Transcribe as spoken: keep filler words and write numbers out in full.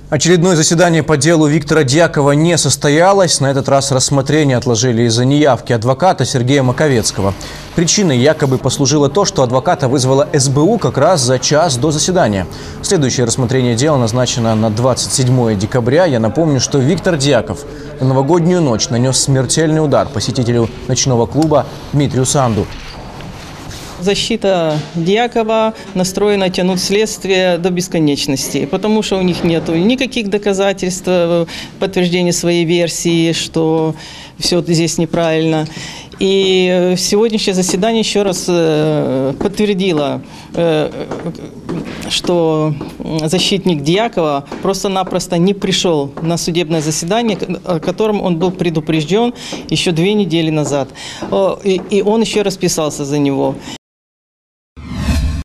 Очередное заседание по делу Виктора Дьякова не состоялось. На этот раз рассмотрение отложили из-за неявки адвоката Сергея Маковецкого. Причиной якобы послужило то, что адвоката вызвала эс бэ у как раз за час до заседания. Следующее рассмотрение дела назначено на двадцать седьмое декабря. Я напомню, что Виктор Дьяков в новогоднюю ночь нанес смертельный удар посетителю ночного клуба Дмитрию Санду. Защита Дьякова настроена тянуть следствие до бесконечности, потому что у них нет никаких доказательств подтверждения своей версии, что все здесь неправильно. И сегодняшнее заседание еще раз подтвердило, что защитник Дьякова просто-напросто не пришел на судебное заседание, о котором он был предупрежден еще две недели назад. И он еще расписался за него.